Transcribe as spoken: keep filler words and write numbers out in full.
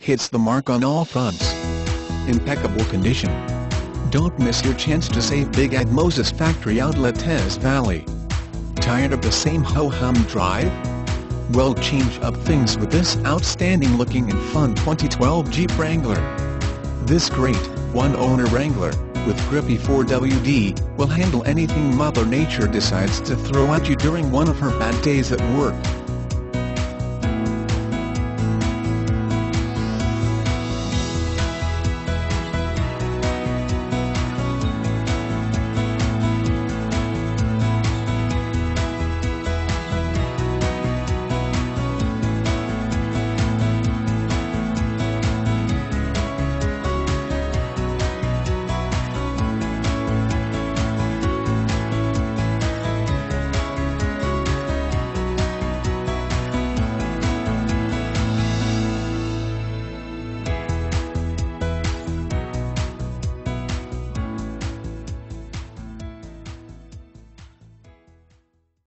hits the mark on all fronts. Impeccable condition. Don't miss your chance to save big at Moses Factory Outlet Teays Valley. Tired of the same ho-hum drive? Well, change up things with this outstanding looking and fun twenty twelve Jeep Wrangler. This great, one-owner Wrangler, with grippy four W D, will handle anything Mother Nature decides to throw at you during one of her bad days at work.